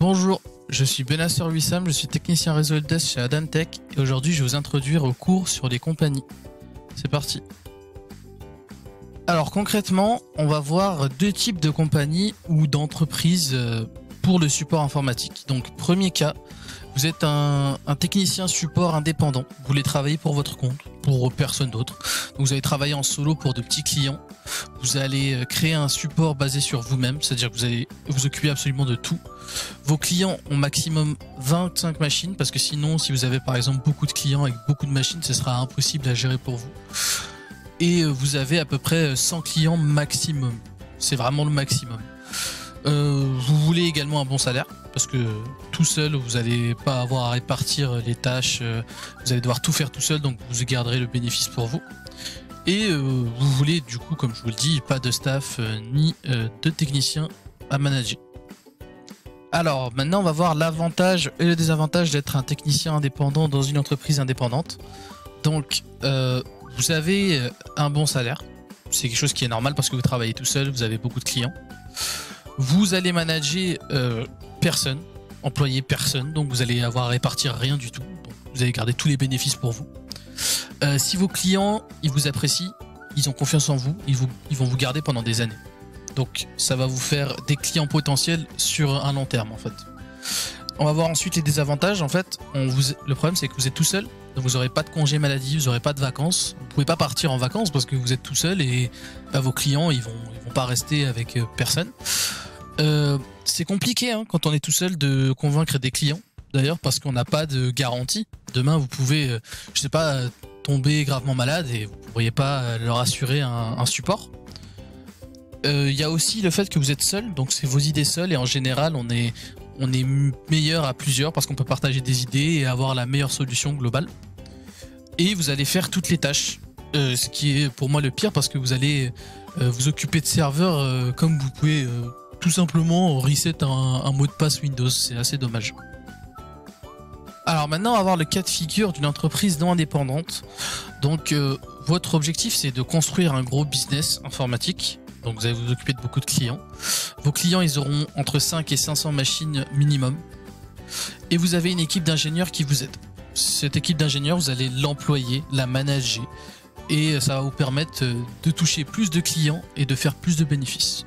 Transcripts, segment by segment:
Bonjour, je suis Benasser Wissam, je suis technicien réseau helpdesk chez Adamtech et aujourd'hui je vais vous introduire au cours sur les compagnies. C'est parti. Alors concrètement, on va voir deux types de compagnies ou d'entreprises pour le support informatique. Donc premier cas, vous êtes un technicien support indépendant, vous voulez travailler pour votre compte, pour personne d'autre. Donc vous allez travailler en solo pour de petits clients, vous allez créer un support basé sur vous-même, c'est-à-dire que vous allez vous occuper absolument de tout. Vos clients ont maximum 25 machines, parce que sinon si vous avez par exemple beaucoup de clients avec beaucoup de machines, ce sera impossible à gérer pour vous. Et vous avez à peu près 100 clients maximum, c'est vraiment le maximum. Vous voulez également un bon salaire, parce que tout seul vous n'allez pas avoir à répartir les tâches, vous allez devoir tout faire tout seul, donc vous garderez le bénéfice pour vous. Et vous voulez du coup, comme je vous le dis, pas de staff ni de techniciens à manager. Alors maintenant on va voir l'avantage et le désavantage d'être un technicien indépendant dans une entreprise indépendante. Donc vous avez un bon salaire, c'est quelque chose qui est normal parce que vous travaillez tout seul, vous avez beaucoup de clients. Vous allez manager personne, employer personne, donc vous allez avoir à répartir rien du tout. Donc vous allez garder tous les bénéfices pour vous. Si vos clients, ils vous apprécient, ils ont confiance en vous, ils vont vous garder pendant des années. Donc ça va vous faire des clients potentiels sur un long terme en fait. On va voir ensuite les désavantages. En fait, le problème c'est que vous êtes tout seul, donc vous n'aurez pas de congé maladie, vous n'aurez pas de vacances. Vous ne pouvez pas partir en vacances parce que vous êtes tout seul et vos clients ils vont pas rester avec personne. C'est compliqué hein, quand on est tout seul de convaincre des clients. D'ailleurs parce qu'on n'a pas de garantie. Demain vous pouvez, je sais pas, tomber gravement malade et vous ne pourriez pas leur assurer un support. Y a aussi le fait que vous êtes seul, donc c'est vos idées seules et en général on est meilleur à plusieurs parce qu'on peut partager des idées et avoir la meilleure solution globale. Et vous allez faire toutes les tâches, ce qui est pour moi le pire parce que vous allez vous occuper de serveurs comme vous pouvez tout simplement reset un mot de passe Windows, c'est assez dommage. Alors maintenant on va voir le cas de figure d'une entreprise non indépendante. Donc votre objectif c'est de construire un gros business informatique. Donc vous allez vous occuper de beaucoup de clients. Vos clients ils auront entre 5 et 500 machines minimum. Et vous avez une équipe d'ingénieurs qui vous aide. Cette équipe d'ingénieurs vous allez l'employer, la manager. Et ça va vous permettre de toucher plus de clients et de faire plus de bénéfices.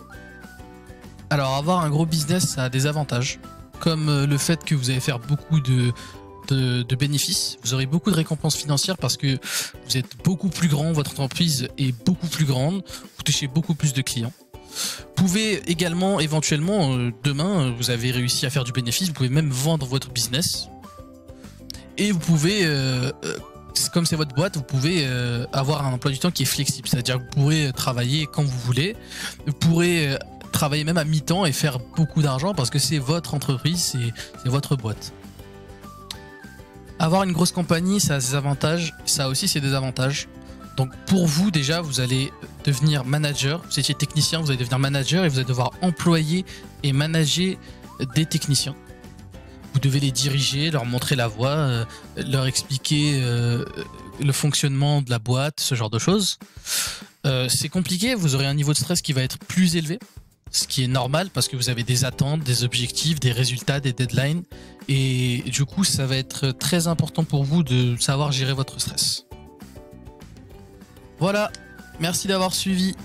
Alors avoir un gros business ça a des avantages. Comme le fait que vous allez faire beaucoup de bénéfices, vous aurez beaucoup de récompenses financières parce que vous êtes beaucoup plus grand, votre entreprise est beaucoup plus grande, vous touchez beaucoup plus de clients. Vous pouvez également, éventuellement, demain, vous avez réussi à faire du bénéfice, vous pouvez même vendre votre business. Et vous pouvez, comme c'est votre boîte, vous pouvez avoir un emploi du temps qui est flexible, c'est-à-dire que vous pourrez travailler quand vous voulez, vous pourrez travailler même à mi-temps et faire beaucoup d'argent parce que c'est votre entreprise, c'est votre boîte. Avoir une grosse compagnie, ça a ses avantages, ça a aussi ses désavantages. Donc pour vous déjà, vous allez devenir manager, vous étiez technicien, vous allez devenir manager et vous allez devoir employer et manager des techniciens. Vous devez les diriger, leur montrer la voie, leur expliquer le fonctionnement de la boîte, ce genre de choses. C'est compliqué, vous aurez un niveau de stress qui va être plus élevé. Ce qui est normal parce que vous avez des attentes, des objectifs, des résultats, des deadlines. Et du coup, ça va être très important pour vous de savoir gérer votre stress. Voilà, merci d'avoir suivi.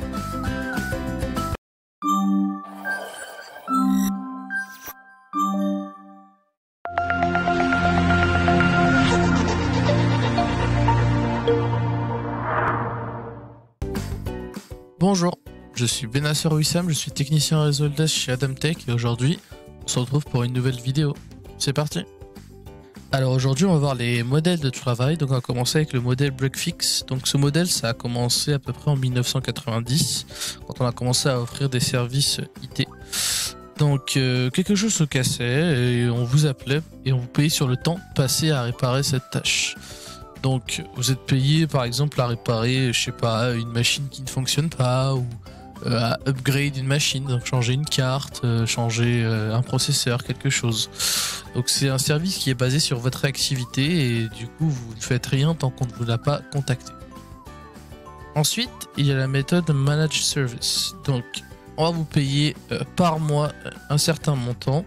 Bonjour. Je suis Benasser Wissam, je suis technicien réseau helpdesk chez Adamtech et aujourd'hui on se retrouve pour une nouvelle vidéo. C'est parti. Alors aujourd'hui on va voir les modèles de travail, donc on va commencer avec le modèle break-fix. Donc ce modèle ça a commencé à peu près en 1990 quand on a commencé à offrir des services IT. Donc quelque chose se cassait et on vous appelait et on vous payait sur le temps passé à réparer cette tâche. Donc vous êtes payé par exemple à réparer, je sais pas, une machine qui ne fonctionne pas ou à upgrade une machine, donc changer une carte, changer un processeur, quelque chose. Donc c'est un service qui est basé sur votre réactivité et du coup vous ne faites rien tant qu'on ne vous l'a pas contacté. Ensuite il y a la méthode Manage Service. Donc on va vous payer par mois un certain montant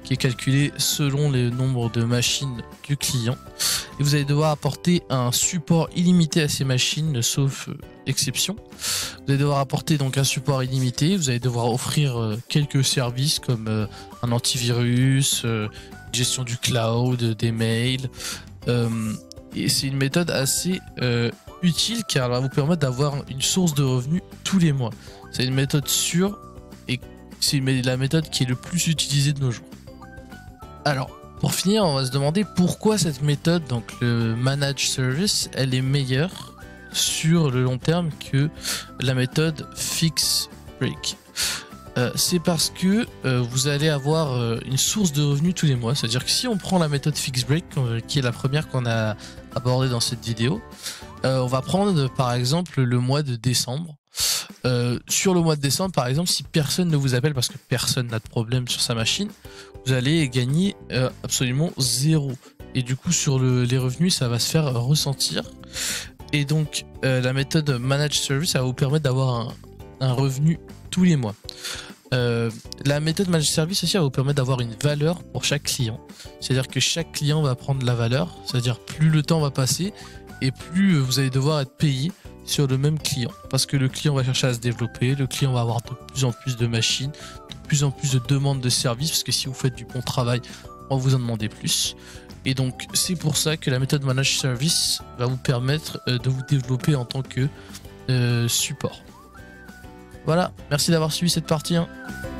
qui est calculé selon le nombre de machines du client. Et vous allez devoir apporter un support illimité à ces machines, sauf exception. Vous allez devoir apporter donc un support illimité. Vous allez devoir offrir quelques services comme un antivirus, gestion du cloud, des mails. Et c'est une méthode assez utile car elle va vous permettre d'avoir une source de revenus tous les mois. C'est une méthode sûre et c'est la méthode qui est le plus utilisée de nos jours. Alors, pour finir, on va se demander pourquoi cette méthode, donc le Managed Service, elle est meilleure sur le long terme que la méthode Fix Break. C'est parce que vous allez avoir une source de revenus tous les mois. C'est-à-dire que si on prend la méthode Fix Break, qui est la première qu'on a abordée dans cette vidéo, on va prendre par exemple le mois de décembre. Sur le mois de décembre, par exemple, si personne ne vous appelle parce que personne n'a de problème sur sa machine, vous allez gagner absolument 0. Et du coup, sur les revenus, ça va se faire ressentir. Et donc, la méthode Managed Service, ça va vous permettre d'avoir un revenu tous les mois. La méthode Managed Service aussi, elle va vous permettre d'avoir une valeur pour chaque client. C'est-à-dire que chaque client va prendre la valeur. C'est-à-dire plus le temps va passer et plus vous allez devoir être payé sur le même client, parce que le client va chercher à se développer, le client va avoir de plus en plus de machines, de plus en plus de demandes de services, parce que si vous faites du bon travail, on va vous en demander plus. Et donc c'est pour ça que la méthode Managed Service va vous permettre de vous développer en tant que support. Voilà, merci d'avoir suivi cette partie 1.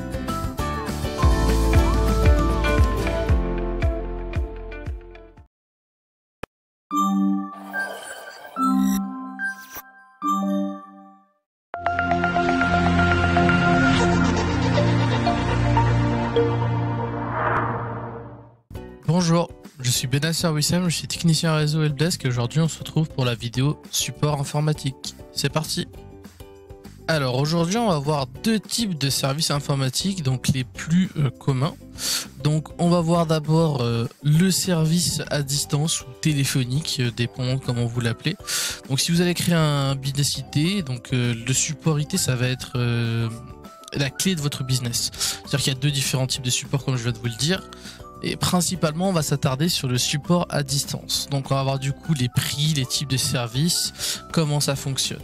Bonjour, je suis Benasser Wissem, je suis technicien réseau helpdesk et aujourd'hui on se retrouve pour la vidéo support informatique. C'est parti. Alors aujourd'hui on va voir deux types de services informatiques, donc les plus communs. Donc on va voir d'abord le service à distance ou téléphonique, dépendant comment vous l'appelez. Donc si vous allez créer un business IT, donc le support IT ça va être la clé de votre business. C'est-à-dire qu'il y a deux différents types de support comme je viens de vous le dire. Et principalement, on va s'attarder sur le support à distance. Donc, on va voir du coup les prix, les types de services, comment ça fonctionne.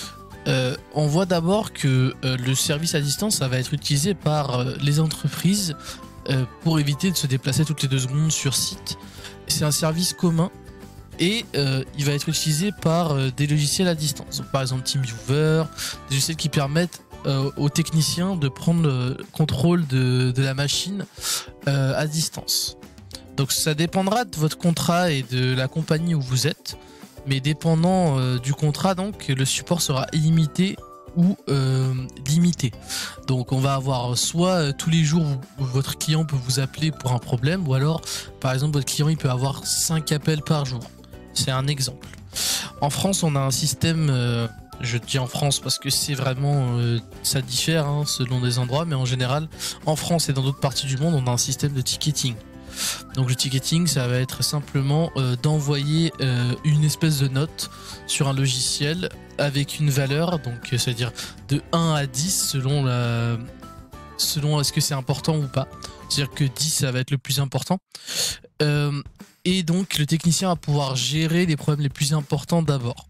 On voit d'abord que le service à distance, ça va être utilisé par les entreprises pour éviter de se déplacer toutes les 2 secondes sur site. C'est un service commun et il va être utilisé par des logiciels à distance. Donc, par exemple, TeamViewer, des logiciels qui permettent aux techniciens de prendre le contrôle de la machine à distance. Donc ça dépendra de votre contrat et de la compagnie où vous êtes, mais dépendant du contrat, donc le support sera illimité ou limité. Donc on va avoir soit tous les jours votre client peut vous appeler pour un problème, ou alors par exemple votre client il peut avoir 5 appels par jour. C'est un exemple. En France on a un système je dis en France parce que c'est vraiment ça diffère hein, selon des endroits, mais en général en France et dans d'autres parties du monde on a un système de ticketing. Donc le ticketing ça va être simplement d'envoyer une espèce de note sur un logiciel avec une valeur, donc c'est-à-dire de 1 à 10 selon est-ce que c'est important ou pas. C'est-à-dire que 10 ça va être le plus important. Et donc le technicien va pouvoir gérer les problèmes les plus importants d'abord.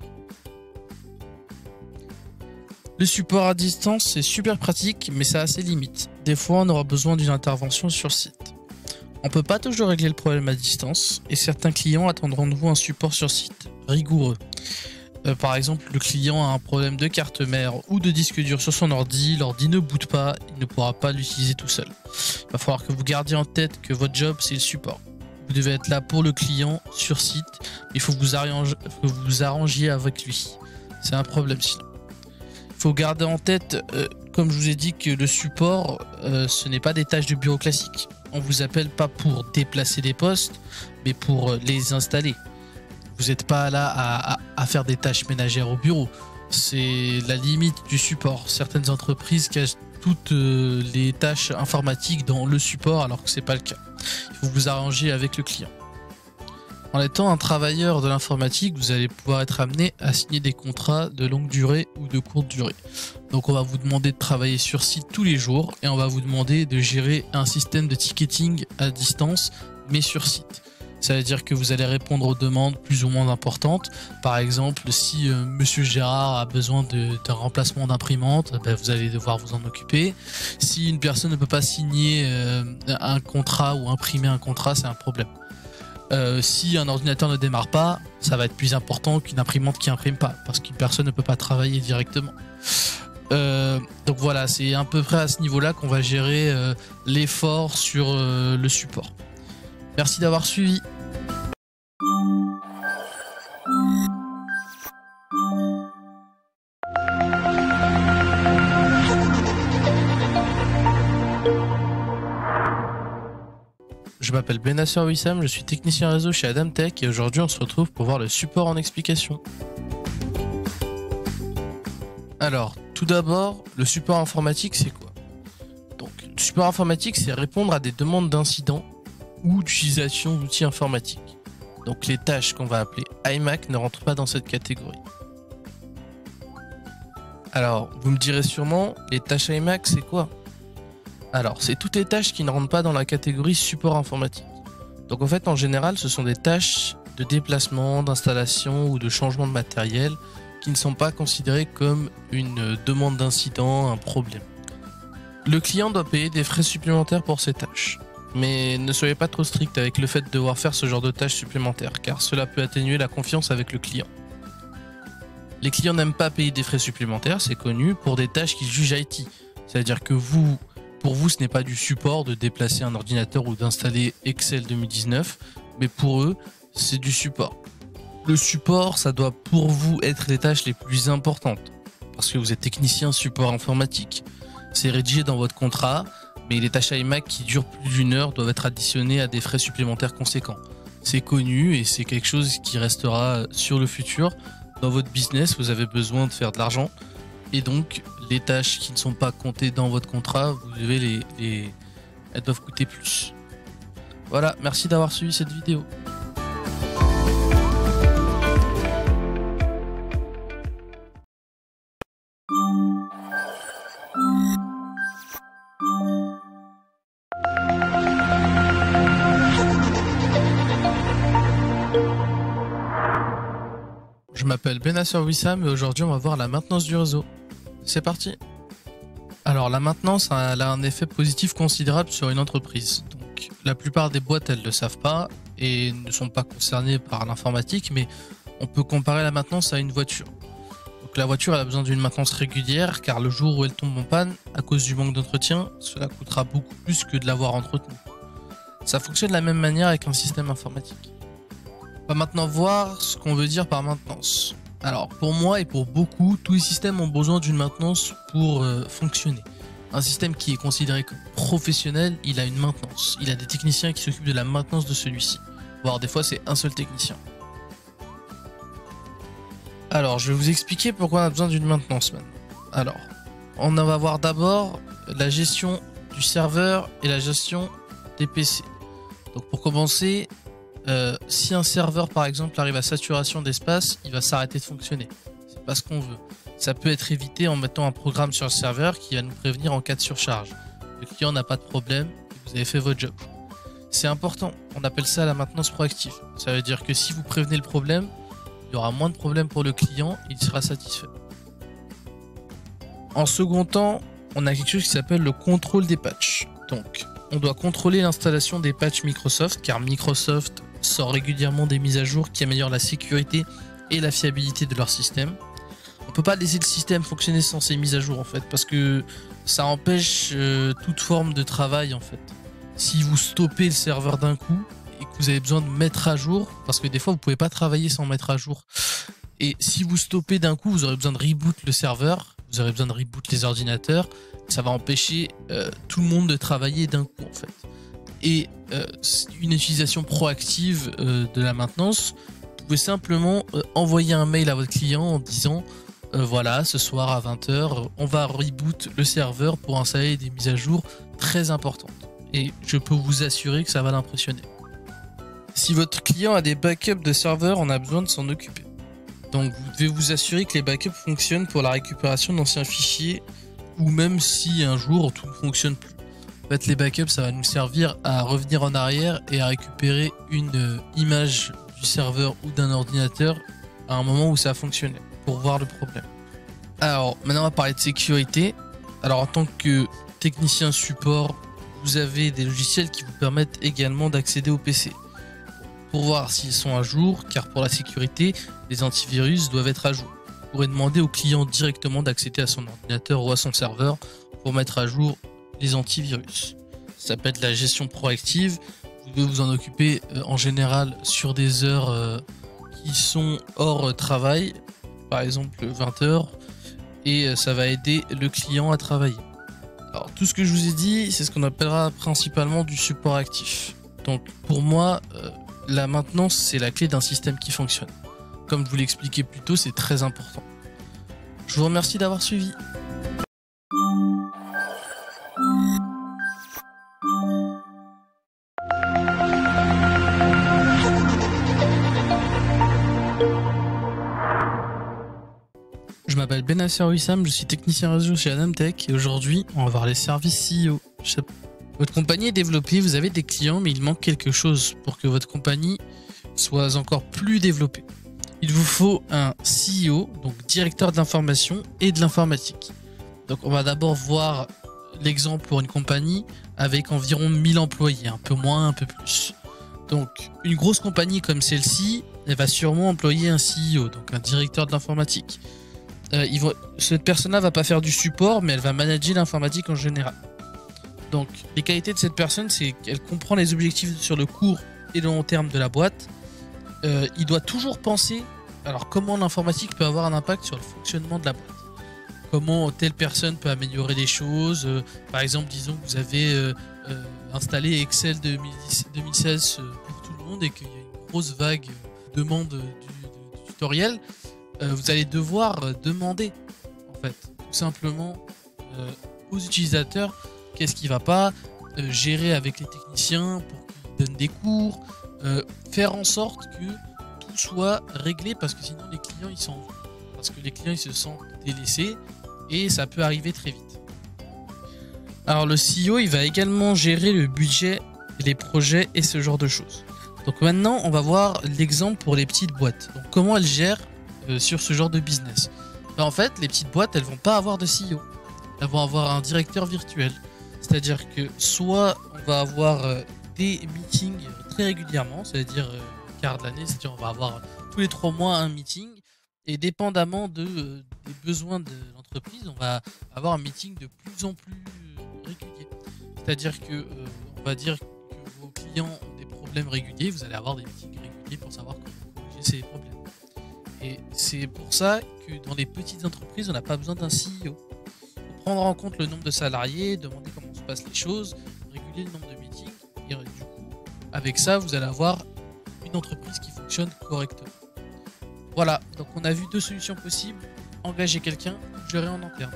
Le support à distance, c'est super pratique, mais ça a ses limites. Des fois, on aura besoin d'une intervention sur site. On peut pas toujours régler le problème à distance, et certains clients attendront de vous un support sur site rigoureux. Par exemple, le client a un problème de carte mère ou de disque dur sur son ordi, l'ordi ne boot pas, il ne pourra pas l'utiliser tout seul. Il va falloir que vous gardiez en tête que votre job, c'est le support. Vous devez être là pour le client sur site, il faut que vous arrangiez avec lui. C'est un problème sinon. Il faut garder en tête, comme je vous ai dit, que le support, ce n'est pas des tâches de bureau classiques. On vous appelle pas pour déplacer des postes, mais pour les installer. Vous n'êtes pas là à faire des tâches ménagères au bureau. C'est la limite du support. Certaines entreprises cachent toutes les tâches informatiques dans le support, alors que c'est pas le cas. Il faut vous arranger avec le client. En étant un travailleur de l'informatique, vous allez pouvoir être amené à signer des contrats de longue durée ou de courte durée. Donc on va vous demander de travailler sur site tous les jours et on va vous demander de gérer un système de ticketing à distance mais sur site. Ça veut dire que vous allez répondre aux demandes plus ou moins importantes. Par exemple, si Monsieur Gérard a besoin d'un remplacement d'imprimante, vous allez devoir vous en occuper. Si une personne ne peut pas signer un contrat ou imprimer un contrat, c'est un problème. Si un ordinateur ne démarre pas, ça va être plus important qu'une imprimante qui imprime pas, parce qu'une personne ne peut pas travailler directement. Donc voilà, c'est à peu près à ce niveau-là qu'on va gérer l'effort sur le support. Merci d'avoir suivi. Je m'appelle Benasser Wissam, je suis technicien réseau chez Adamtech et aujourd'hui on se retrouve pour voir le support en explication. Alors, tout d'abord, le support informatique c'est quoi? Donc, le support informatique c'est répondre à des demandes d'incidents ou d'utilisation d'outils informatiques. Donc les tâches qu'on va appeler iMac ne rentrent pas dans cette catégorie. Alors, vous me direz sûrement, les tâches iMac c'est quoi? Alors, c'est toutes les tâches qui ne rentrent pas dans la catégorie support informatique. Donc en fait, en général, ce sont des tâches de déplacement, d'installation ou de changement de matériel qui ne sont pas considérées comme une demande d'incident, un problème. Le client doit payer des frais supplémentaires pour ces tâches. Mais ne soyez pas trop strict avec le fait de devoir faire ce genre de tâches supplémentaires, car cela peut atténuer la confiance avec le client. Les clients n'aiment pas payer des frais supplémentaires, c'est connu, pour des tâches qu'ils jugent IT. C'est-à-dire que pour vous, ce n'est pas du support de déplacer un ordinateur ou d'installer Excel 2019, mais pour eux, c'est du support. Le support, ça doit pour vous être les tâches les plus importantes, parce que vous êtes technicien support informatique. C'est rédigé dans votre contrat, mais les tâches iMac qui durent plus d'une heure doivent être additionnées à des frais supplémentaires conséquents. C'est connu et c'est quelque chose qui restera sur le futur. Dans votre business, vous avez besoin de faire de l'argent. Et donc, les tâches qui ne sont pas comptées dans votre contrat, vous devez elles doivent coûter plus. Voilà, merci d'avoir suivi cette vidéo. Je m'appelle Benasser Wissam et aujourd'hui on va voir la maintenance du réseau. C'est parti. Alors la maintenance elle a un effet positif considérable sur une entreprise. Donc la plupart des boîtes elles ne le savent pas et ne sont pas concernées par l'informatique, mais on peut comparer la maintenance à une voiture. Donc la voiture elle a besoin d'une maintenance régulière car le jour où elle tombe en panne, à cause du manque d'entretien, cela coûtera beaucoup plus que de l'avoir entretenue. Ça fonctionne de la même manière avec un système informatique. On va maintenant voir ce qu'on veut dire par maintenance. Alors pour moi et pour beaucoup, tous les systèmes ont besoin d'une maintenance pour fonctionner. Un système qui est considéré comme professionnel, il a une maintenance. Il a des techniciens qui s'occupent de la maintenance de celui-ci. Voire des fois c'est un seul technicien. Alors je vais vous expliquer pourquoi on a besoin d'une maintenance maintenant. Alors, on va voir d'abord la gestion du serveur et la gestion des PC. Donc pour commencer, si un serveur par exemple arrive à saturation d'espace, il va s'arrêter de fonctionner. C'est pas ce qu'on veut. Ça peut être évité en mettant un programme sur le serveur qui va nous prévenir en cas de surcharge. Le client n'a pas de problème, vous avez fait votre job. C'est important, on appelle ça la maintenance proactive. Ça veut dire que si vous prévenez le problème, il y aura moins de problèmes pour le client, il sera satisfait. En second temps, on a quelque chose qui s'appelle le contrôle des patchs. Donc, on doit contrôler l'installation des patchs Microsoft, car Microsoft sort régulièrement des mises à jour qui améliorent la sécurité et la fiabilité de leur système. On peut pas laisser le système fonctionner sans ces mises à jour en fait, parce que ça empêche toute forme de travail en fait. Si vous stoppez le serveur d'un coup et que vous avez besoin de mettre à jour, parce que des fois vous pouvez pas travailler sans mettre à jour, et si vous stoppez d'un coup, vous aurez besoin de reboot le serveur, vous aurez besoin de reboot les ordinateurs, ça va empêcher tout le monde de travailler d'un coup en fait. Et une utilisation proactive de la maintenance, vous pouvez simplement envoyer un mail à votre client en disant voilà, ce soir à 20 h, on va reboot le serveur pour installer des mises à jour très importantes. Et je peux vous assurer que ça va l'impressionner. Si votre client a des backups de serveurs, on a besoin de s'en occuper. Donc vous devez vous assurer que les backups fonctionnent pour la récupération d'anciens fichiers, ou même si un jour tout ne fonctionne plus. En fait, les backups, ça va nous servir à revenir en arrière et à récupérer une image du serveur ou d'un ordinateur à un moment où ça a fonctionné, pour voir le problème. Alors, maintenant on va parler de sécurité. Alors en tant que technicien support, vous avez des logiciels qui vous permettent également d'accéder au PC pour voir s'ils sont à jour, car pour la sécurité, les antivirus doivent être à jour. Vous pourrez demander au client directement d'accéder à son ordinateur ou à son serveur pour mettre à jour les antivirus. Ça s'appelle de la gestion proactive. Vous devez vous en occuper en général sur des heures qui sont hors travail, par exemple 20 heures, et ça va aider le client à travailler. Alors tout ce que je vous ai dit, c'est ce qu'on appellera principalement du support actif. Donc pour moi, la maintenance, c'est la clé d'un système qui fonctionne. Comme je vous l'ai expliqué plus tôt, c'est très important. Je vous remercie d'avoir suivi. Je m'appelle Benasser Wissam, je suis technicien réseau chez Adamtech et aujourd'hui on va voir les services CEO. Votre compagnie est développée, vous avez des clients mais il manque quelque chose pour que votre compagnie soit encore plus développée. Il vous faut un CEO, donc directeur de l'information et de l'informatique. Donc on va d'abord voir l'exemple pour une compagnie avec environ 1000 employés, un peu moins, un peu plus. Donc une grosse compagnie comme celle-ci, elle va sûrement employer un CEO, donc un directeur de l'informatique. Cette personne-là va pas faire du support, mais elle va manager l'informatique en général. Donc les qualités de cette personne, c'est qu'elle comprend les objectifs sur le court et le long terme de la boîte. Il doit toujours penser, alors comment l'informatique peut avoir un impact sur le fonctionnement de la boîte. Comment telle personne peut améliorer les choses. Par exemple, disons que vous avez installé Excel 2016 pour tout le monde et qu'il y a une grosse vague de demande du tutoriel. Vous allez devoir demander, en fait, tout simplement aux utilisateurs qu'est-ce qui va pas, gérer avec les techniciens pour qu'ils donnent des cours, faire en sorte que tout soit réglé parce que sinon les clients ils s'en vont. Parce que les clients ils se sentent délaissés et ça peut arriver très vite. Alors le CEO il va également gérer le budget, les projets et ce genre de choses. Donc maintenant on va voir l'exemple pour les petites boîtes. Donc comment elles gèrent sur ce genre de business. Ben, en fait les petites boîtes elles vont pas avoir de CEO. Elles vont avoir un directeur virtuel. C'est-à-dire que soit on va avoir des meetings très régulièrement, c'est-à-dire quart de l'année, c'est-à-dire on va avoir tous les 3 mois un meeting et dépendamment des besoins de l'entreprise, on va avoir un meeting de plus en plus régulier. C'est-à-dire que on va dire que vos clients ont des problèmes réguliers, vous allez avoir des meetings réguliers pour savoir comment corriger ces problèmes. Et c'est pour ça que dans les petites entreprises, on n'a pas besoin d'un CEO. Il faut prendre en compte le nombre de salariés, demander comment se passent les choses, réguler le nombre de meetings. Et du coup, avec ça, vous allez avoir une entreprise qui fonctionne correctement. Voilà, donc on a vu 2 solutions possibles. Engager quelqu'un, gérer en interne.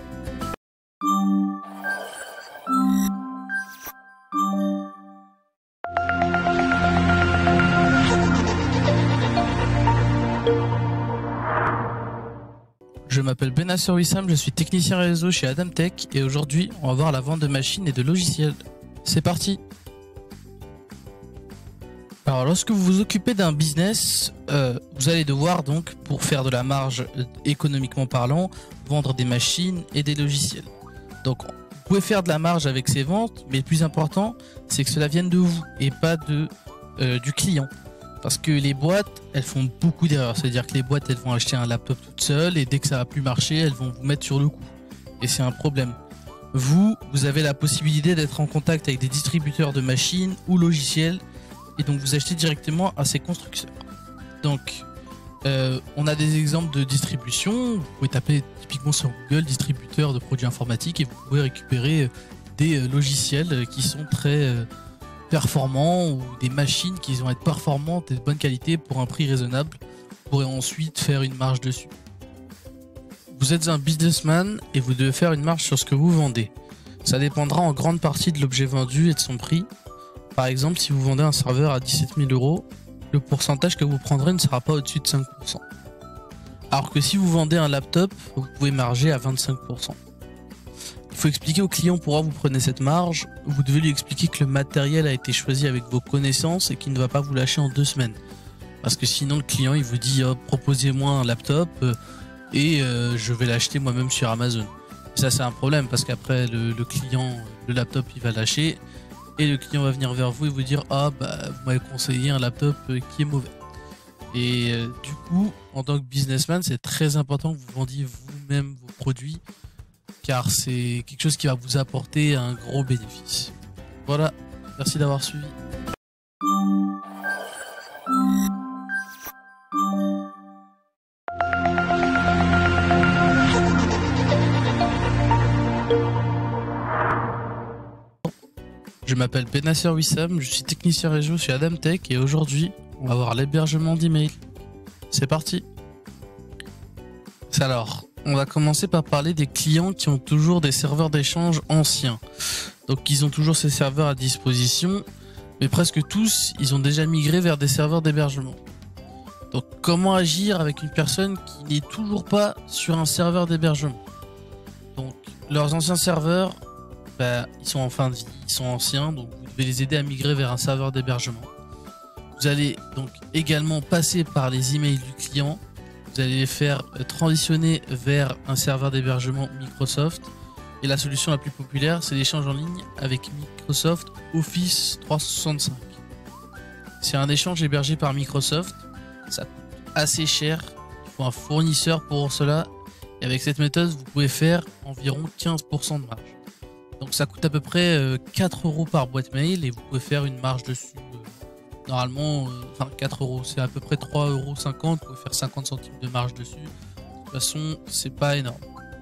Je m'appelle Benasser Wissam, je suis technicien réseau chez Adamtech et aujourd'hui on va voir la vente de machines et de logiciels. C'est parti! Alors lorsque vous vous occupez d'un business, vous allez devoir donc, pour faire de la marge économiquement parlant, vendre des machines et des logiciels. Donc vous pouvez faire de la marge avec ces ventes, mais le plus important c'est que cela vienne de vous et pas du client. Parce que les boîtes, elles font beaucoup d'erreurs. C'est-à-dire que les boîtes, elles vont acheter un laptop toutes seules et dès que ça va plus marcher, elles vont vous mettre sur le coup. Et c'est un problème. Vous avez la possibilité d'être en contact avec des distributeurs de machines ou logiciels et donc vous achetez directement à ces constructeurs. Donc, on a des exemples de distribution. Vous pouvez taper typiquement sur Google distributeur de produits informatiques et vous pouvez récupérer des logiciels qui sont très performants ou des machines qui vont être performantes et de bonne qualité pour un prix raisonnable. Vous pourrez ensuite faire une marge dessus. Vous êtes un businessman et vous devez faire une marge sur ce que vous vendez. Ça dépendra en grande partie de l'objet vendu et de son prix. Par exemple, si vous vendez un serveur à 17 000 €, le pourcentage que vous prendrez ne sera pas au-dessus de 5%. Alors que si vous vendez un laptop, vous pouvez marger à 25%. Il faut expliquer au client pourquoi vous prenez cette marge. Vous devez lui expliquer que le matériel a été choisi avec vos connaissances et qu'il ne va pas vous lâcher en 2 semaines. Parce que sinon le client il vous dit oh, proposez-moi un laptop et je vais l'acheter moi-même sur Amazon. Et ça c'est un problème parce qu'après le client, le laptop il va lâcher et le client va venir vers vous et vous dire ah bah vous m'avez conseillé un laptop qui est mauvais. Et du coup en tant que businessman c'est très important que vous vendiez vous-même vos produits car c'est quelque chose qui va vous apporter un gros bénéfice. Voilà, merci d'avoir suivi. Je m'appelle Benasser Wissam, je suis technicien réseau chez Adamtech et aujourd'hui on va voir l'hébergement d'email. C'est parti. Alors, on va commencer par parler des clients qui ont toujours des serveurs d'échange anciens. Donc ils ont toujours ces serveurs à disposition, mais presque tous ils ont déjà migré vers des serveurs d'hébergement. Donc comment agir avec une personne qui n'est toujours pas sur un serveur d'hébergement? Donc leurs anciens serveurs, ils sont en fin de vie, ils sont anciens, donc vous devez les aider à migrer vers un serveur d'hébergement. Vous allez donc également passer par les emails du client. Vous allez les faire transitionner vers un serveur d'hébergement Microsoft. Et la solution la plus populaire, c'est l'échange en ligne avec Microsoft Office 365. C'est un échange hébergé par Microsoft. Ça coûte assez cher. Il faut un fournisseur pour cela. Et avec cette méthode, vous pouvez faire environ 15% de marge. Donc ça coûte à peu près 4 € par boîte mail et vous pouvez faire une marge dessus. Normalement, 4 €, c'est à peu près 3,50 €. Vous pouvez faire 50 centimes de marge dessus. De toute façon, c'est pas énorme.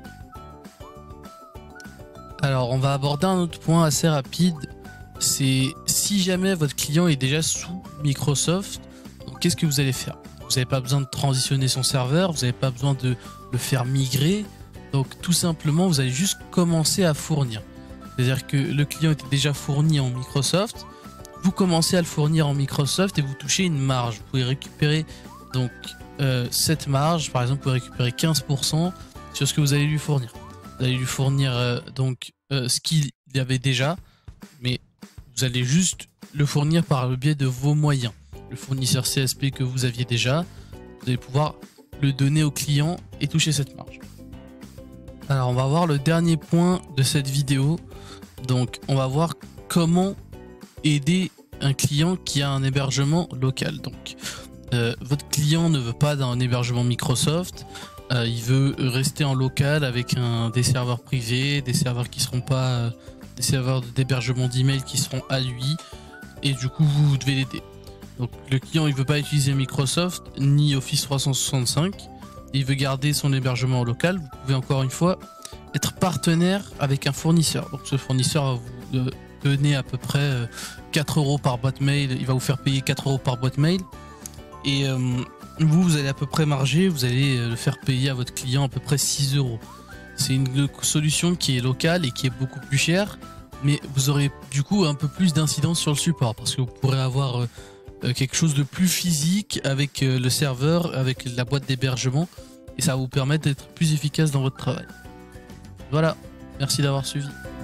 Alors, on va aborder un autre point assez rapide. C'est si jamais votre client est déjà sous Microsoft, qu'est-ce que vous allez faire? Vous n'avez pas besoin de transitionner son serveur, vous n'avez pas besoin de le faire migrer. Donc, tout simplement, vous allez juste commencer à fournir. C'est-à-dire que le client était déjà fourni en Microsoft. Vous commencez à le fournir en Microsoft et vous touchez une marge. Vous pouvez récupérer donc cette marge, par exemple, vous pouvez récupérer 15% sur ce que vous allez lui fournir. Vous allez lui fournir ce qu'il y avait déjà, mais vous allez juste le fournir par le biais de vos moyens. Le fournisseur CSP que vous aviez déjà, vous allez pouvoir le donner au client et toucher cette marge. Alors on va voir le dernier point de cette vidéo. Donc on va voir comment aider un client qui a un hébergement local. Donc votre client ne veut pas d'un hébergement Microsoft, il veut rester en local avec des serveurs privés, des serveurs qui seront pas des serveurs d'hébergement d'email qui seront à lui, et du coup vous devez l'aider. Donc le client il veut pas utiliser Microsoft ni Office 365, il veut garder son hébergement local. Vous pouvez encore une fois être partenaire avec un fournisseur. Donc ce fournisseur va vous donner à peu près 4 € par boîte mail, il va vous faire payer 4 € par boîte mail et vous allez à peu près marger, vous allez le faire payer à votre client à peu près 6 €. C'est une solution qui est locale et qui est beaucoup plus chère, mais vous aurez du coup un peu plus d'incidence sur le support parce que vous pourrez avoir quelque chose de plus physique avec le serveur, avec la boîte d'hébergement, et ça va vous permettre d'être plus efficace dans votre travail. Voilà, merci d'avoir suivi.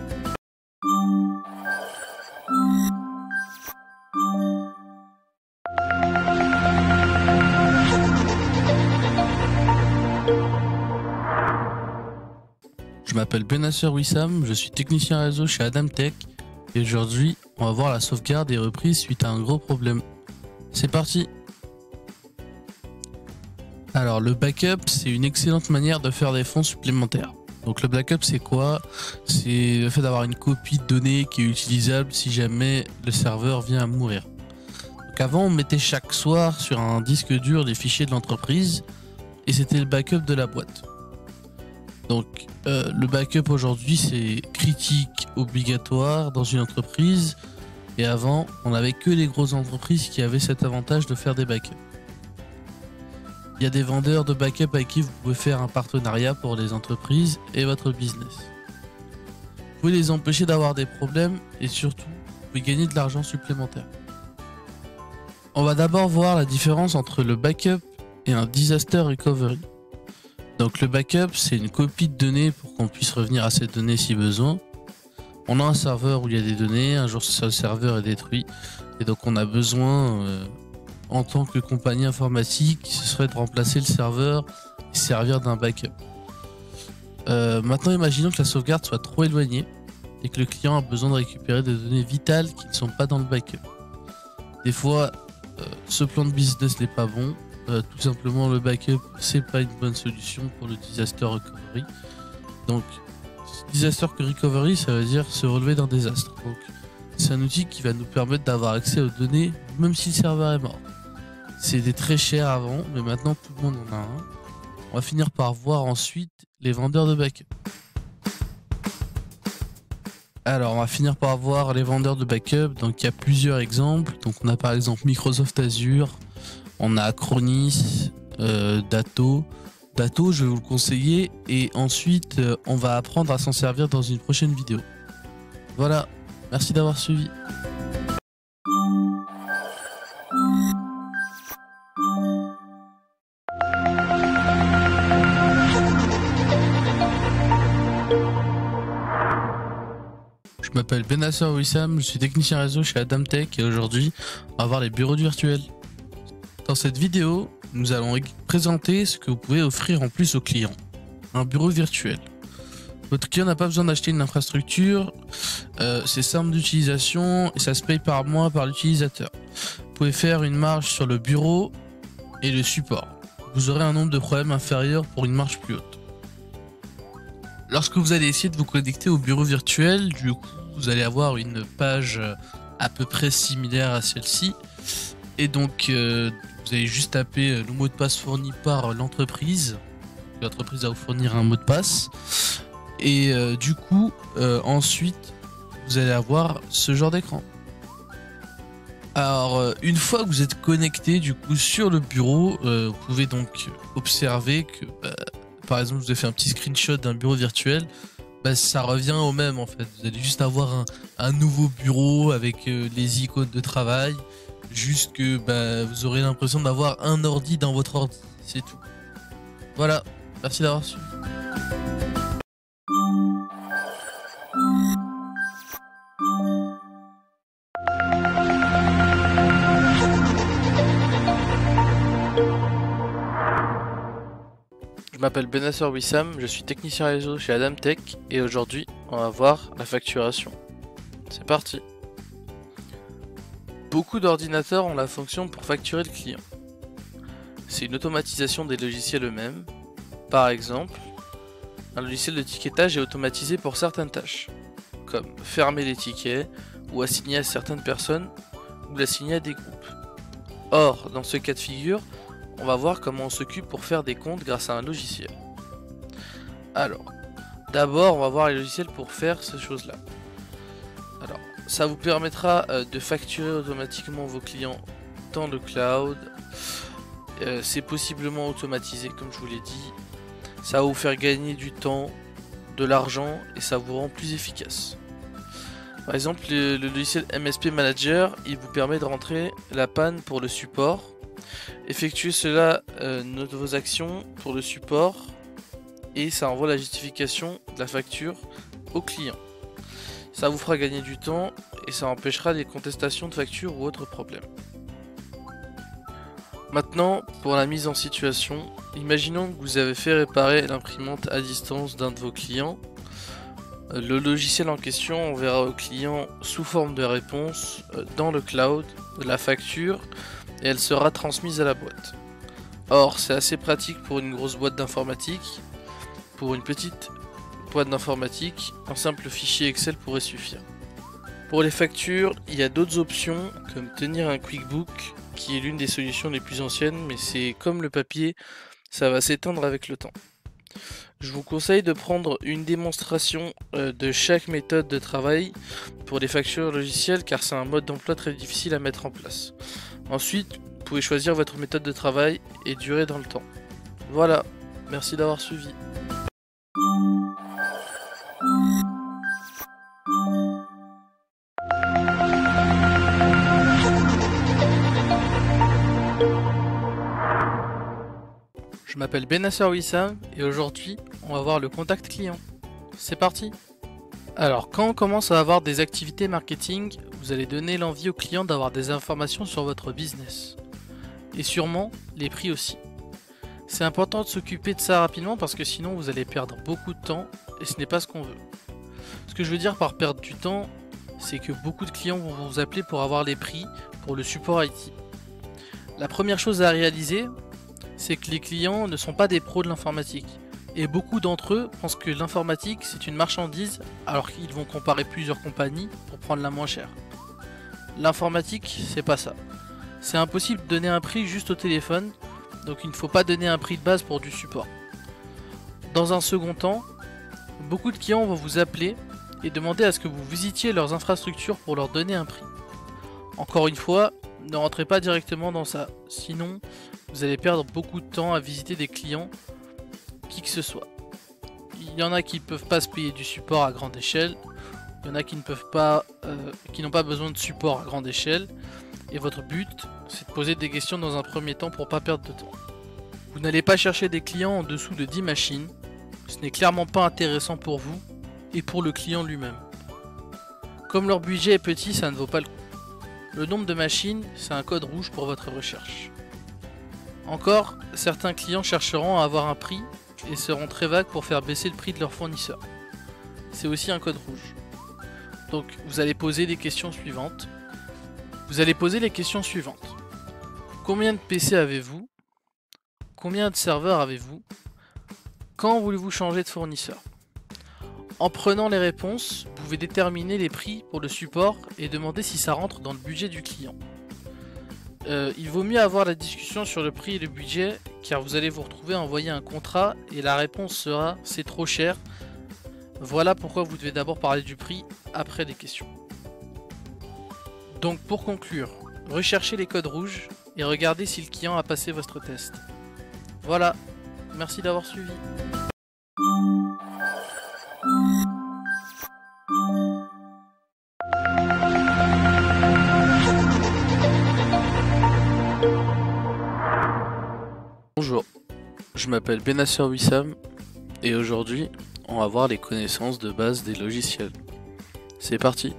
Je m'appelle Benasser Wissam, je suis technicien réseau chez Adamtech et aujourd'hui on va voir la sauvegarde et reprise suite à un gros problème. C'est parti. Alors le backup c'est une excellente manière de faire des fonds supplémentaires. Donc le backup c'est quoi? C'est le fait d'avoir une copie de données qui est utilisable si jamais le serveur vient à mourir. Donc avant on mettait chaque soir sur un disque dur les fichiers de l'entreprise et c'était le backup de la boîte. Donc le backup aujourd'hui c'est critique, obligatoire dans une entreprise, et avant on n'avait que les grosses entreprises qui avaient cet avantage de faire des backups. Il y a des vendeurs de backup avec qui vous pouvez faire un partenariat pour les entreprises et votre business. Vous pouvez les empêcher d'avoir des problèmes et surtout vous pouvez gagner de l'argent supplémentaire. On va d'abord voir la différence entre le backup et un disaster recovery. Donc le backup, c'est une copie de données pour qu'on puisse revenir à ces données si besoin. On a un serveur où il y a des données, un jour ce serveur est détruit, et donc on a besoin, en tant que compagnie informatique, ce serait de remplacer le serveur et servir d'un backup. Maintenant, imaginons que la sauvegarde soit trop éloignée et que le client a besoin de récupérer des données vitales qui ne sont pas dans le backup. Des fois, ce plan de business n'est pas bon. Tout simplement, le backup, c'est pas une bonne solution pour le disaster recovery. Donc, disaster recovery, ça veut dire se relever d'un désastre. Donc, c'est un outil qui va nous permettre d'avoir accès aux données, même si le serveur est mort. C'était très cher avant, mais maintenant tout le monde en a un. On va finir par voir ensuite les vendeurs de backup. Alors, on va finir par voir les vendeurs de backup. Donc, il y a plusieurs exemples. Donc, on a par exemple Microsoft Azure, on a Acronis, Datto. Datto, je vais vous le conseiller. Et ensuite, on va apprendre à s'en servir dans une prochaine vidéo. Voilà, merci d'avoir suivi. Je m'appelle Benasser Wissam, je suis technicien réseau chez Adamtech et aujourd'hui, on va voir les bureaux virtuels. Dans cette vidéo, nous allons présenter ce que vous pouvez offrir en plus aux clients. Un bureau virtuel. Votre client n'a pas besoin d'acheter une infrastructure, c'est simple d'utilisation et ça se paye par mois par l'utilisateur. Vous pouvez faire une marge sur le bureau et le support. Vous aurez un nombre de problèmes inférieur pour une marge plus haute. Lorsque vous allez essayer de vous connecter au bureau virtuel, du coup, vous allez avoir une page à peu près similaire à celle-ci. Et donc, vous allez juste taper le mot de passe fourni par l'entreprise. L'entreprise va vous fournir un mot de passe. Et du coup, ensuite, vous allez avoir ce genre d'écran. Alors, une fois que vous êtes connecté du coup sur le bureau, vous pouvez donc observer que, par exemple, je vous ai fait un petit screenshot d'un bureau virtuel. Ça revient au même en fait. Vous allez juste avoir un nouveau bureau avec les icônes de travail. Juste que vous aurez l'impression d'avoir un ordi dans votre ordi. C'est tout. Voilà. Merci d'avoir suivi. Je m'appelle Benasser Wissam, je suis technicien réseau chez Adamtech et aujourd'hui on va voir la facturation. C'est parti. Beaucoup d'ordinateurs ont la fonction pour facturer le client. C'est une automatisation des logiciels eux-mêmes. Par exemple, un logiciel de ticketage est automatisé pour certaines tâches, comme fermer les tickets ou assigner à certaines personnes ou l'assigner à des groupes. Or, dans ce cas de figure, on va voir comment on s'occupe pour faire des comptes grâce à un logiciel. Alors, d'abord, on va voir les logiciels pour faire ces choses-là. Alors, ça vous permettra de facturer automatiquement vos clients dans le cloud. C'est possiblement automatisé, comme je vous l'ai dit. Ça va vous faire gagner du temps, de l'argent et ça vous rend plus efficace. Par exemple, le logiciel MSP Manager, il vous permet de rentrer la panne pour le support. Effectuez cela de vos actions pour le support et ça envoie la justification de la facture au client. Ça vous fera gagner du temps et ça empêchera des contestations de facture ou autres problèmes. Maintenant, pour la mise en situation, imaginons que vous avez fait réparer l'imprimante à distance d'un de vos clients. Le logiciel en question enverra au client sous forme de réponse dans le cloud la facture et elle sera transmise à la boîte. Or, c'est assez pratique pour une grosse boîte d'informatique. Pour une petite boîte d'informatique, un simple fichier Excel pourrait suffire. Pour les factures, il y a d'autres options comme tenir un QuickBook qui est l'une des solutions les plus anciennes, mais c'est comme le papier, ça va s'éteindre avec le temps. Je vous conseille de prendre une démonstration de chaque méthode de travail pour les factures logicielles car c'est un mode d'emploi très difficile à mettre en place. Ensuite, vous pouvez choisir votre méthode de travail et durer dans le temps. Voilà, merci d'avoir suivi. m'appelle Benasser Wissam et aujourd'hui on va voir le contact client. C'est parti! Alors quand on commence à avoir des activités marketing, vous allez donner l'envie aux clients d'avoir des informations sur votre business. Et sûrement les prix aussi. C'est important de s'occuper de ça rapidement parce que sinon vous allez perdre beaucoup de temps et ce n'est pas ce qu'on veut. Ce que je veux dire par perdre du temps, c'est que beaucoup de clients vont vous appeler pour avoir les prix pour le support IT. La première chose à réaliser, c'est que les clients ne sont pas des pros de l'informatique. Et beaucoup d'entre eux pensent que l'informatique c'est une marchandise alors qu'ils vont comparer plusieurs compagnies pour prendre la moins chère. L'informatique, c'est pas ça. C'est impossible de donner un prix juste au téléphone, donc il ne faut pas donner un prix de base pour du support. Dans un second temps, beaucoup de clients vont vous appeler et demander à ce que vous visitiez leurs infrastructures pour leur donner un prix. Encore une fois, ne rentrez pas directement dans ça, sinon vous allez perdre beaucoup de temps à visiter des clients, qui que ce soit. Il y en a qui ne peuvent pas se payer du support à grande échelle, il y en a qui n'ont pas besoin de support à grande échelle, et votre but c'est de poser des questions dans un premier temps pour pas perdre de temps. Vous n'allez pas chercher des clients en dessous de 10 machines, ce n'est clairement pas intéressant pour vous et pour le client lui-même. Comme leur budget est petit, ça ne vaut pas le coup. Le nombre de machines, c'est un code rouge pour votre recherche. Encore, certains clients chercheront à avoir un prix et seront très vagues pour faire baisser le prix de leur fournisseur. C'est aussi un code rouge. Donc vous allez poser les questions suivantes. Combien de PC avez-vous? Combien de serveurs avez-vous? Quand voulez-vous changer de fournisseur? En prenant les réponses, vous pouvez déterminer les prix pour le support et demander si ça rentre dans le budget du client. Il vaut mieux avoir la discussion sur le prix et le budget car vous allez vous retrouver à envoyer un contrat et la réponse sera c'est trop cher. Voilà pourquoi vous devez d'abord parler du prix après les questions. Donc pour conclure, recherchez les codes rouges et regardez si le client a passé votre test. Voilà, merci d'avoir suivi. Bonjour, je m'appelle Benasser Wissam et aujourd'hui on va voir les connaissances de base des logiciels. C'est parti.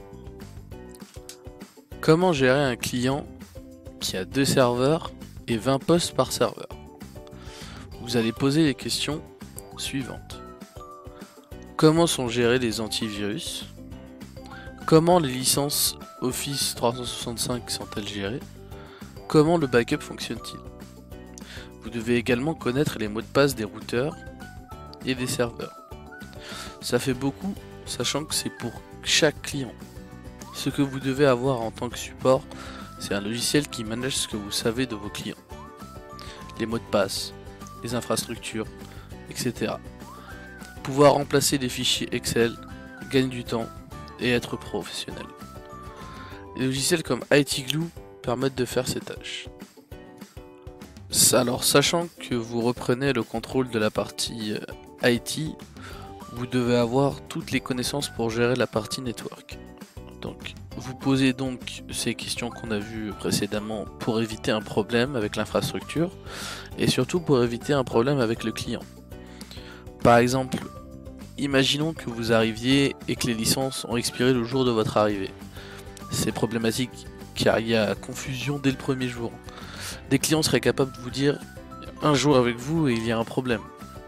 Comment gérer un client qui a 2 serveurs et 20 postes par serveur? Vous allez poser les questions suivantes. Comment sont gérés les antivirus? Comment les licences Office 365 sont-elles gérées? Comment le backup fonctionne-t-il? Vous devez également connaître les mots de passe des routeurs et des serveurs. Ça fait beaucoup, sachant que c'est pour chaque client. Ce que vous devez avoir en tant que support, c'est un logiciel qui manage ce que vous savez de vos clients. Les mots de passe, les infrastructures, etc. Pouvoir remplacer les fichiers Excel, gagner du temps et être professionnel. Les logiciels comme IT Glue permettent de faire ces tâches. Alors, sachant que vous reprenez le contrôle de la partie IT, vous devez avoir toutes les connaissances pour gérer la partie network. Donc, vous posez donc ces questions qu'on a vues précédemment pour éviter un problème avec l'infrastructure et surtout pour éviter un problème avec le client. Par exemple, imaginons que vous arriviez et que les licences ont expiré le jour de votre arrivée. C'est problématique car il y a confusion dès le premier jour. Des clients seraient capables de vous dire un jour avec vous et il y a un problème.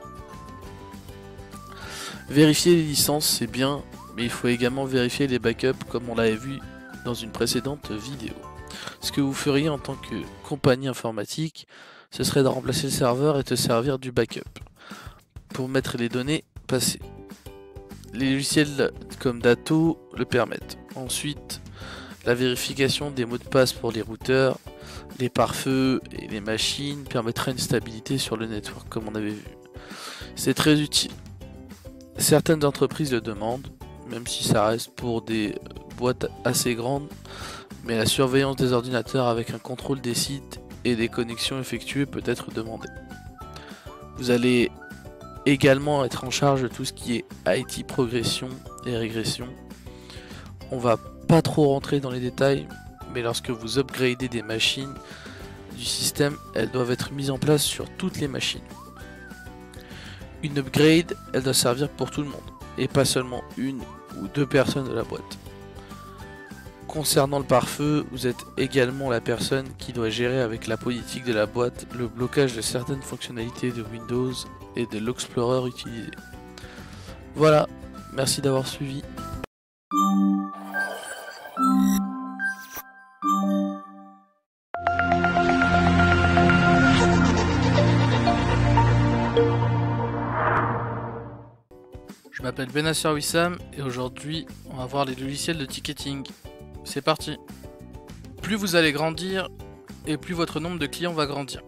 Vérifier les licences c'est bien, mais il faut également vérifier les backups comme on l'avait vu dans une précédente vidéo. Ce que vous feriez en tant que compagnie informatique, ce serait de remplacer le serveur et te servir du backup pour mettre les données passées. Les logiciels comme Datto le permettent. Ensuite, la vérification des mots de passe pour les routeurs, les pare-feux et les machines permettra une stabilité sur le network comme on avait vu. C'est très utile. Certaines entreprises le demandent, même si ça reste pour des boîtes assez grandes, mais la surveillance des ordinateurs avec un contrôle des sites et des connexions effectuées peut être demandée. Vous allez également être en charge de tout ce qui est IT progression et régression. On va pas trop rentrer dans les détails, mais lorsque vous upgradez des machines, du système, elles doivent être mises en place sur toutes les machines. Une upgrade, elle doit servir pour tout le monde, et pas seulement une ou deux personnes de la boîte. Concernant le pare-feu, vous êtes également la personne qui doit gérer avec la politique de la boîte le blocage de certaines fonctionnalités de Windows et de l'Explorer utilisé. Voilà, merci d'avoir suivi. Je m'appelle Benasser Wissam et aujourd'hui on va voir les logiciels de ticketing. C'est parti. Plus vous allez grandir et plus votre nombre de clients va grandir.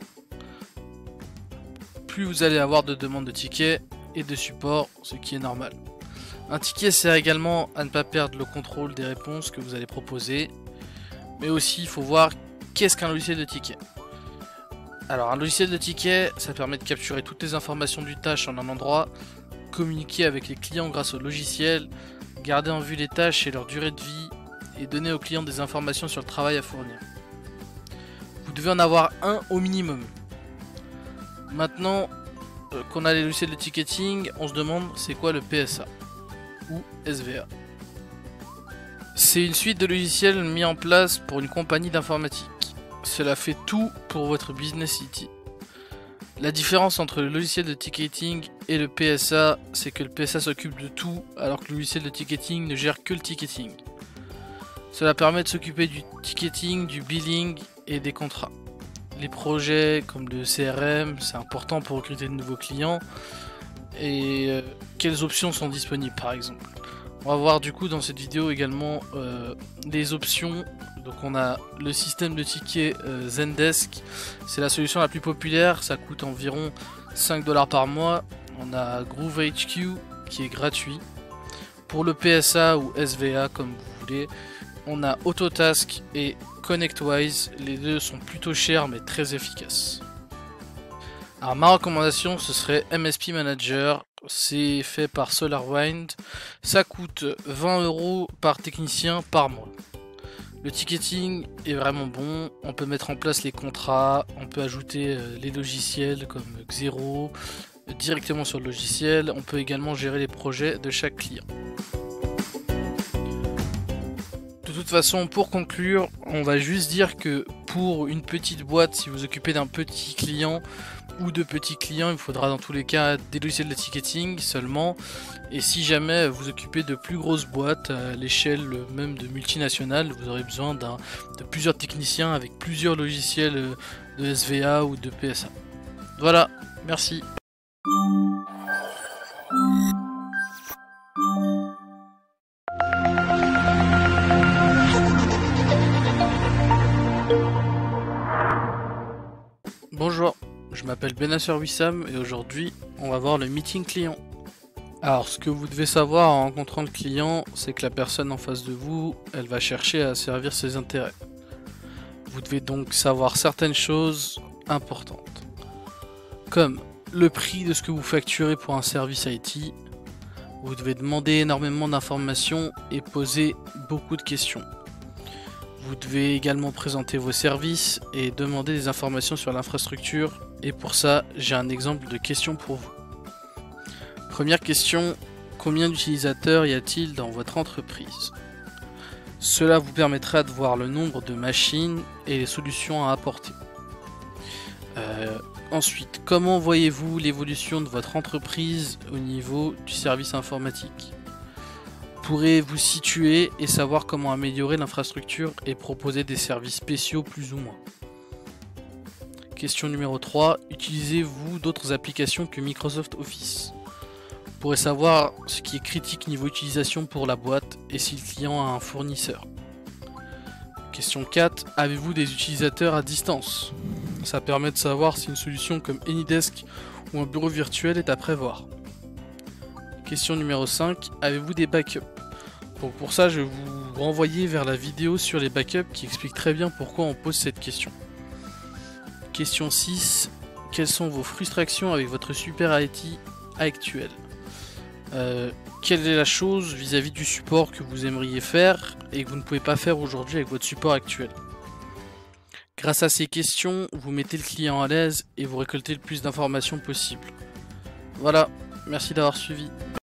Plus vous allez avoir de demandes de tickets et de support, ce qui est normal. Un ticket sert également à ne pas perdre le contrôle des réponses que vous allez proposer, mais aussi il faut voir qu'est-ce qu'un logiciel de ticket. Alors un logiciel de ticket, ça permet de capturer toutes les informations du tâche en un endroit, communiquer avec les clients grâce au logiciel, garder en vue les tâches et leur durée de vie, et donner aux clients des informations sur le travail à fournir. Vous devez en avoir un au minimum. Maintenant qu'on a les logiciels de ticketing, on se demande c'est quoi le PSA ou SVA. C'est une suite de logiciels mis en place pour une compagnie d'informatique. Cela fait tout pour votre business city. La différence entre le logiciel de ticketing et le PSA, c'est que le PSA s'occupe de tout alors que le logiciel de ticketing ne gère que le ticketing. Cela permet de s'occuper du ticketing, du billing et des contrats. Les projets comme le CRM, c'est important pour recruter de nouveaux clients. Et quelles options sont disponibles par exemple. On va voir du coup dans cette vidéo également des options. Donc on a le système de tickets Zendesk, c'est la solution la plus populaire, ça coûte environ 5$ par mois. On a GrooveHQ qui est gratuit. Pour le PSA ou SVA comme vous voulez, on a Autotask et ConnectWise, les deux sont plutôt chers mais très efficaces. Alors ma recommandation ce serait MSP Manager, c'est fait par SolarWind, ça coûte 20€ par technicien par mois. Le ticketing est vraiment bon, on peut mettre en place les contrats, on peut ajouter les logiciels comme Xero directement sur le logiciel, on peut également gérer les projets de chaque client. De toute façon, pour conclure, on va juste dire que pour une petite boîte, si vous occupez d'un petit client ou de petits clients, il faudra dans tous les cas des logiciels de ticketing seulement. Et si jamais vous occupez de plus grosses boîtes, à l'échelle même de multinationales, vous aurez besoin de plusieurs techniciens avec plusieurs logiciels de SVA ou de PSA. Voilà, merci. Bonjour, je m'appelle Benasser Wissam et aujourd'hui on va voir le meeting client. Alors ce que vous devez savoir en rencontrant le client, c'est que la personne en face de vous, elle va chercher à servir ses intérêts. Vous devez donc savoir certaines choses importantes, comme le prix de ce que vous facturez pour un service IT. Vous devez demander énormément d'informations et poser beaucoup de questions. Vous devez également présenter vos services et demander des informations sur l'infrastructure. Et pour ça, j'ai un exemple de question pour vous. Première question, combien d'utilisateurs y a-t-il dans votre entreprise? Cela vous permettra de voir le nombre de machines et les solutions à apporter. Ensuite, comment voyez-vous l'évolution de votre entreprise au niveau du service informatique? Pourrez vous situer et savoir comment améliorer l'infrastructure et proposer des services spéciaux plus ou moins. Question numéro 3, utilisez-vous d'autres applications que Microsoft Office? Vous pourrez savoir ce qui est critique niveau utilisation pour la boîte et si le client a un fournisseur. Question 4, avez-vous des utilisateurs à distance? Ça permet de savoir si une solution comme AnyDesk ou un bureau virtuel est à prévoir. Question numéro 5, avez-vous des backups? Donc pour ça, je vais vous renvoyer vers la vidéo sur les backups qui explique très bien pourquoi on pose cette question. Question 6, quelles sont vos frustrations avec votre super IT actuel? Quelle est la chose vis-à-vis du support que vous aimeriez faire et que vous ne pouvez pas faire aujourd'hui avec votre support actuel? Grâce à ces questions, vous mettez le client à l'aise et vous récoltez le plus d'informations possible. Voilà, merci d'avoir suivi.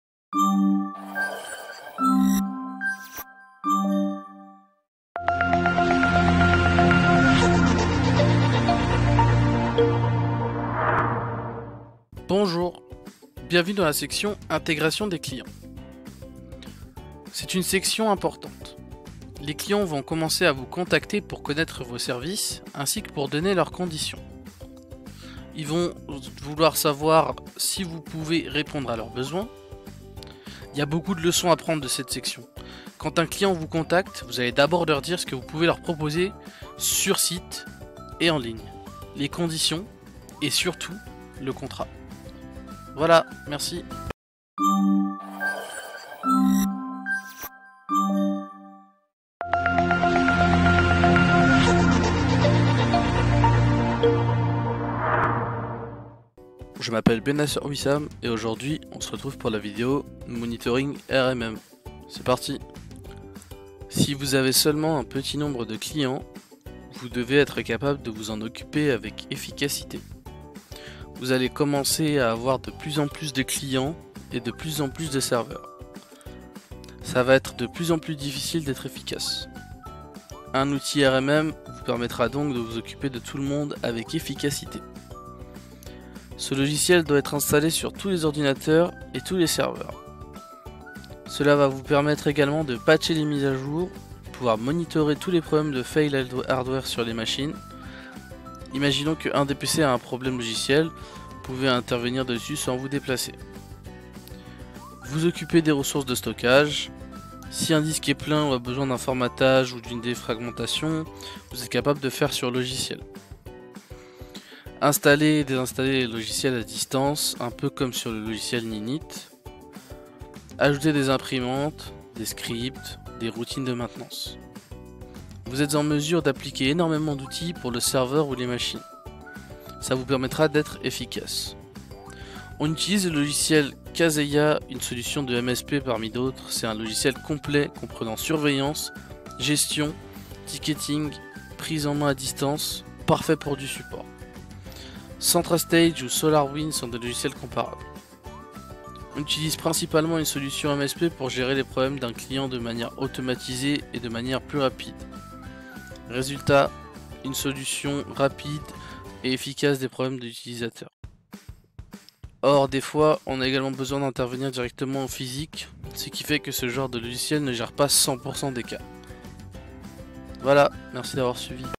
Bonjour, bienvenue dans la section intégration des clients. C'est une section importante. Les clients vont commencer à vous contacter pour connaître vos services ainsi que pour donner leurs conditions. Ils vont vouloir savoir si vous pouvez répondre à leurs besoins. Il y a beaucoup de leçons à prendre de cette section. Quand un client vous contacte, vous allez d'abord leur dire ce que vous pouvez leur proposer sur site et en ligne, les conditions et surtout le contrat. Voilà, merci. Je m'appelle Benasser Wissam et aujourd'hui on se retrouve pour la vidéo Monitoring RMM. C'est parti. Si vous avez seulement un petit nombre de clients, vous devez être capable de vous en occuper avec efficacité. Vous allez commencer à avoir de plus en plus de clients et de plus en plus de serveurs. Ça va être de plus en plus difficile d'être efficace. Un outil RMM vous permettra donc de vous occuper de tout le monde avec efficacité. Ce logiciel doit être installé sur tous les ordinateurs et tous les serveurs. Cela va vous permettre également de patcher les mises à jour, pouvoir monitorer tous les problèmes de fail hardware sur les machines. Imaginons qu'un des PC a un problème logiciel, vous pouvez intervenir dessus sans vous déplacer. Vous occupez des ressources de stockage. Si un disque est plein ou a besoin d'un formatage ou d'une défragmentation, vous êtes capable de faire sur logiciel. Installer et désinstaller les logiciels à distance, un peu comme sur le logiciel Ninit. Ajouter des imprimantes, des scripts, des routines de maintenance. Vous êtes en mesure d'appliquer énormément d'outils pour le serveur ou les machines. Ça vous permettra d'être efficace. On utilise le logiciel Kaseya, une solution de MSP parmi d'autres. C'est un logiciel complet comprenant surveillance, gestion, ticketing, prise en main à distance, parfait pour du support. CentraStage ou SolarWinds sont des logiciels comparables. On utilise principalement une solution MSP pour gérer les problèmes d'un client de manière automatisée et de manière plus rapide. Résultat, une solution rapide et efficace des problèmes de l'utilisateur. Or, des fois, on a également besoin d'intervenir directement en physique, ce qui fait que ce genre de logiciel ne gère pas 100% des cas. Voilà, merci d'avoir suivi.